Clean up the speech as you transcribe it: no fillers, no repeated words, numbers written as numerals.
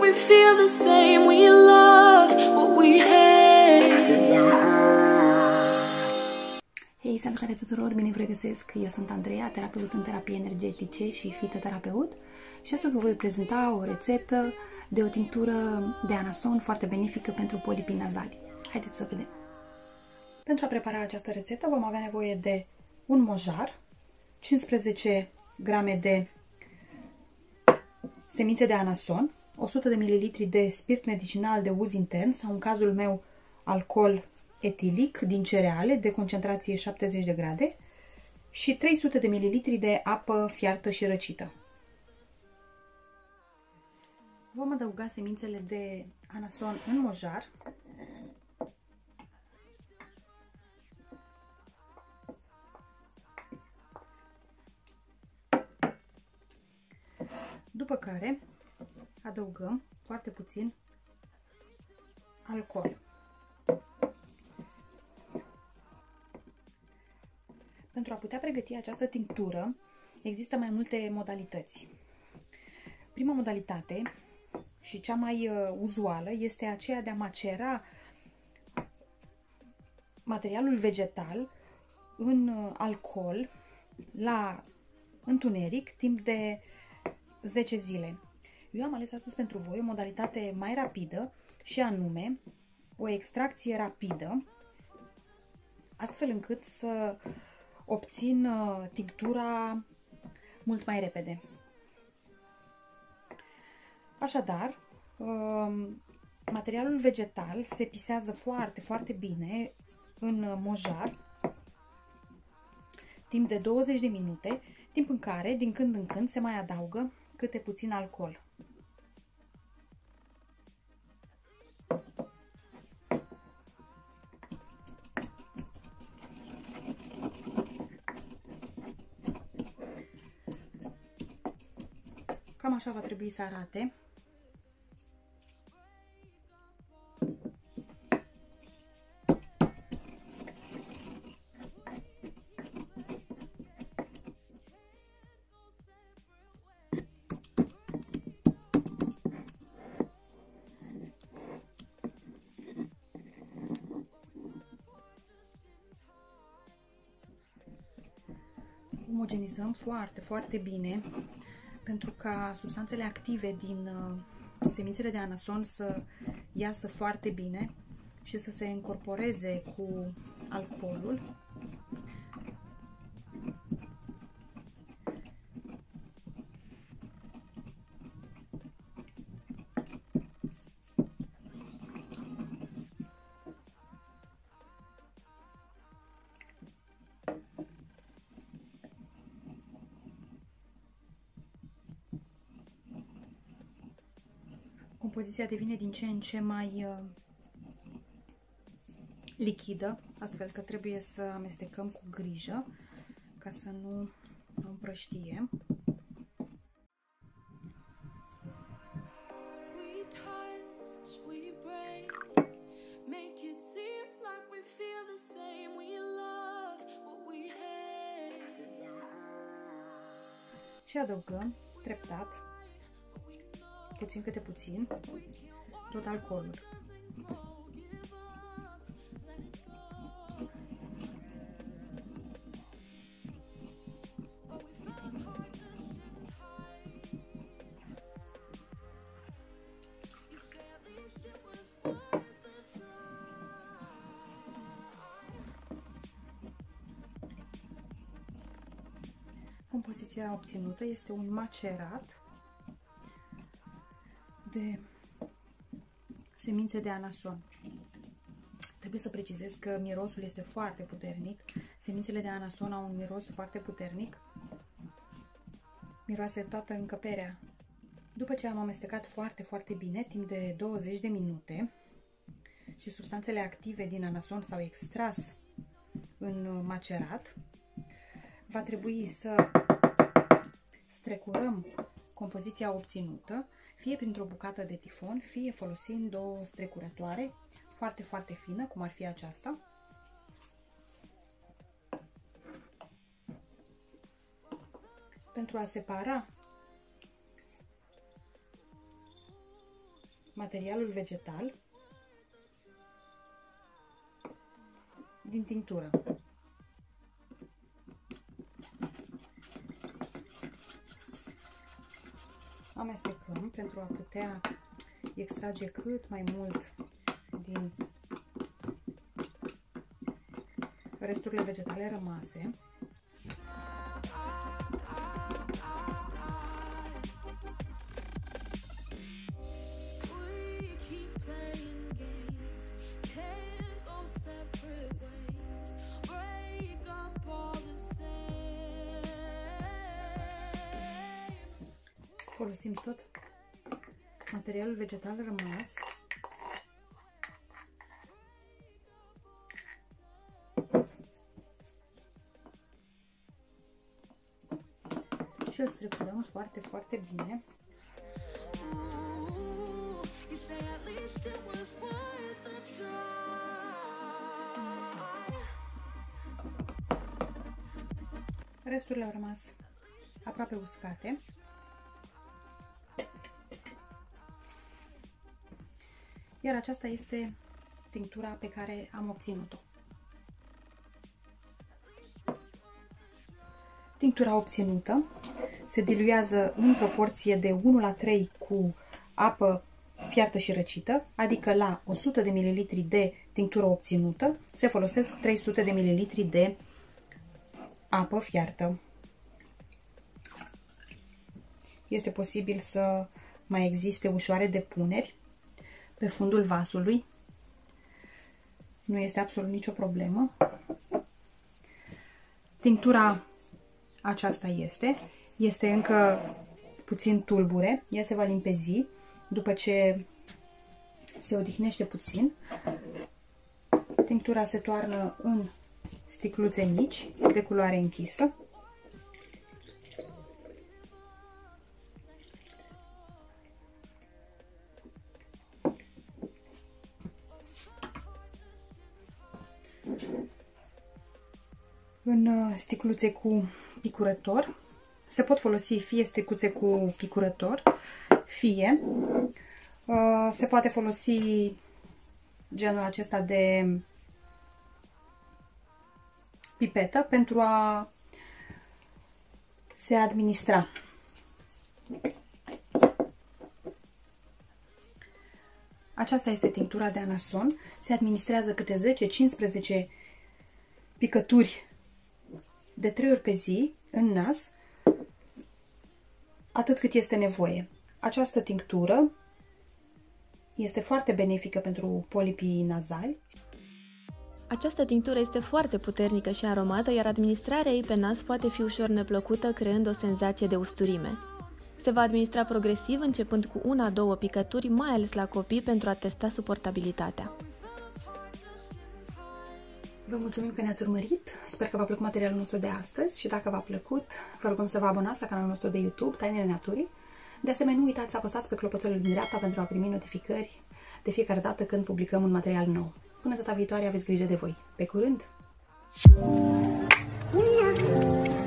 we feel the same. We love what we hate. Hei, salutare tuturor, bine vă regăsesc! Eu sunt Andreea, terapeut în terapie energetice și fitoterapeut și astăzi vă voi prezenta o rețetă de o tinctură de anason foarte benefică pentru polipii nazali. Haideți să vedem! Pentru a prepara această rețetă vom avea nevoie de un mojar, 15 grame de semințe de anason, 100 de ml de spirit medicinal de uz intern sau în cazul meu alcool etilic din cereale de concentrație 70 de grade și 300 de ml de apă fiartă și răcită. Vom adăuga semințele de anason în mojar. După care adăugăm foarte puțin alcool. Pentru a putea pregăti această tinctură, există mai multe modalități. Prima modalitate și cea mai uzuală este aceea de a macera materialul vegetal în alcool la întuneric timp de 10 zile. Eu am ales astăzi pentru voi o modalitate mai rapidă și anume o extracție rapidă, astfel încât să obțin tinctura mult mai repede. Așadar, materialul vegetal se pisează foarte, foarte bine în mojar timp de 20 de minute, timp în care, din când în când, se mai adaugă câte puțin alcool. Cam așa va trebui să arate. Omogenizăm foarte, foarte bine pentru ca substanțele active din semințele de anason să iasă foarte bine și să se încorporeze cu alcoolul. Compoziția devine din ce în ce mai lichidă, astfel că trebuie să amestecăm cu grijă ca să nu împrăștie. Și adăugăm treptat, puțin câte puțin, tot alcoolul. Compoziția obținută este un macerat de semințe de anason. Trebuie să precizez că mirosul este foarte puternic. Semințele de anason au un miros foarte puternic. Miroase toată încăperea. După ce am amestecat foarte, foarte bine, timp de 20 de minute și substanțele active din anason s-au extras în macerat, va trebui să strecurăm compoziția obținută, fie printr-o bucată de tifon, fie folosind o strecurătoare foarte, foarte fină, cum ar fi aceasta. Pentru a separa materialul vegetal din tinctură. Amestecăm pentru a putea extrage cât mai mult din resturile vegetale rămase. Folosim tot materialul vegetal rămas și îl strecurăm foarte, foarte bine. Resturile au rămas aproape uscate. Iar aceasta este tinctura pe care am obținut-o. Tinctura obținută se diluează în proporție de 1:3 cu apă fiartă și răcită, adică la 100 de ml de tinctură obținută se folosesc 300 de ml de apă fiartă. Este posibil să mai existe ușoare depuneri pe fundul vasului. Nu este absolut nicio problemă. Tinctura aceasta este încă puțin tulbure. Ea se va limpezi după ce se odihnește puțin. Tinctura se toarnă în sticluțe mici de culoare închisă. În sticluțe cu picurător. Se pot folosi fie sticluțe cu picurător, fie se poate folosi genul acesta de pipetă pentru a se administra. Aceasta este tinctura de anason. Se administrează câte 10-15 picături de 3 ori pe zi în nas, atât cât este nevoie. Această tinctură este foarte benefică pentru polipii nazali. Această tinctură este foarte puternică și aromată, iar administrarea ei pe nas poate fi ușor neplăcută, creând o senzație de usturime. Se va administra progresiv, începând cu 1-2 picături, mai ales la copii, pentru a testa suportabilitatea. Vă mulțumim că ne-ați urmărit, sper că v-a plăcut materialul nostru de astăzi și dacă v-a plăcut, vă rugăm să vă abonați la canalul nostru de YouTube, Tainele Naturii. De asemenea, nu uitați să apăsați pe clopoțelul din dreapta pentru a primi notificări de fiecare dată când publicăm un material nou. Până data viitoare, aveți grijă de voi. Pe curând!